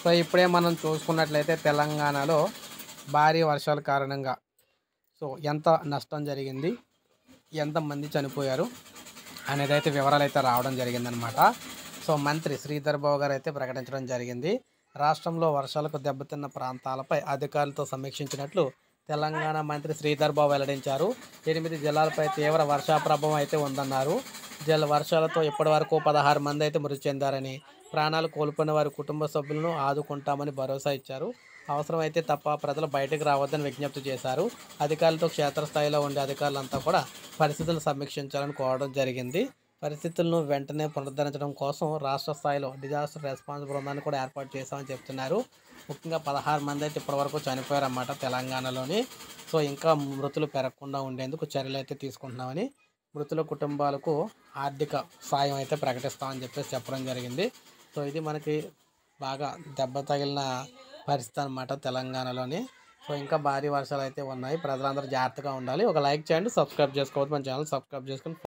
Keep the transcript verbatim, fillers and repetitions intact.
So ఇప్పుడే మనం చూసుకున్నట్లయితే తెలంగాణలో భారీ వర్షాల కారణంగా సో ఎంత నష్టం జరిగింది, ఎంతమంది చనిపోయారు అనేదైతే వివరాలైతే రావడం జరిగిందనమాట. సో మంత్రి శ్రీధర్ బాబు గారు అయితే ప్రకటించడం జరిగింది. రాష్ట్రంలో వర్షాలకు దెబ్బతిన్న ప్రాంతాలపై అధికారులతో సమీక్షించినట్లు తెలంగాణ మంత్రి శ్రీధర్ బాబు వెల్లడించారు. ఎనిమిది జిల్లాలపై తీవ్ర వర్షా ప్రభావం అయితే ఉందన్నారు. జల వర్షాలతో ఇప్పటి వరకు పదహారు మంది అయితే మృతి చెందారని, ప్రాణాలు కోల్పోయిన వారి కుటుంబ సభ్యులను ఆదుకుంటామని భరోసా ఇచ్చారు. అవసరమైతే తప్ప ప్రజలు బయటకు రావద్దని విజ్ఞప్తి చేశారు. అధికారులతో క్షేత్రస్థాయిలో ఉండే అధికారులంతా కూడా పరిస్థితులను సమీక్షించాలని కోరడం జరిగింది. పరిస్థితులను వెంటనే పునరుద్ధరించడం కోసం రాష్ట్ర స్థాయిలో డిజాస్టర్ రెస్పాన్స్ బృందాన్ని కూడా ఏర్పాటు చేశామని చెప్తున్నారు. ముఖ్యంగా పదహారు మంది అయితే ఇప్పటివరకు చనిపోయారన్నమాట తెలంగాణలోని. సో ఇంకా మృతులు పెరగకుండా ఉండేందుకు చర్యలు అయితే తీసుకుంటున్నామని, మృతుల కుటుంబాలకు ఆర్థిక సాయం అయితే ప్రకటిస్తామని చెప్పేసి చెప్పడం జరిగింది. సో ఇది మనకి బాగా దెబ్బ తగిలిన పరిస్థితి అనమాట తెలంగాణలోని. సో ఇంకా భారీ వర్షాలు అయితే ఉన్నాయి. ప్రజలందరూ జాగ్రత్తగా ఉండాలి. ఒక లైక్ చేయండి, సబ్స్క్రైబ్ చేసుకోవద్దు, మన ఛానల్ సబ్స్క్రైబ్ చేసుకుని